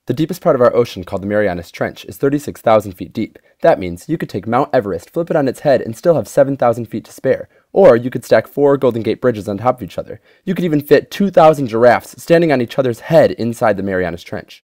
The deepest part of our ocean, called the Marianas Trench, is 36,000 feet deep. That means you could take Mount Everest, flip it on its head, and still have 7,000 feet to spare. Or you could stack 4 Golden Gate bridges on top of each other. You could even fit 2,000 giraffes standing on each other's head inside the Marianas Trench.